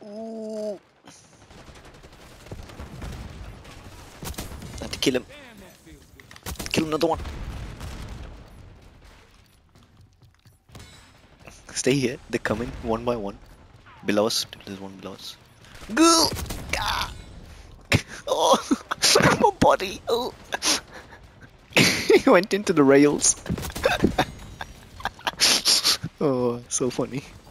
Ooh. I have to kill him. Kill another one. Stay here. They're coming one by one. Below us. There's one below us. Go! Ah! Oh, my body. Oh. He went into the rails. Oh, so funny.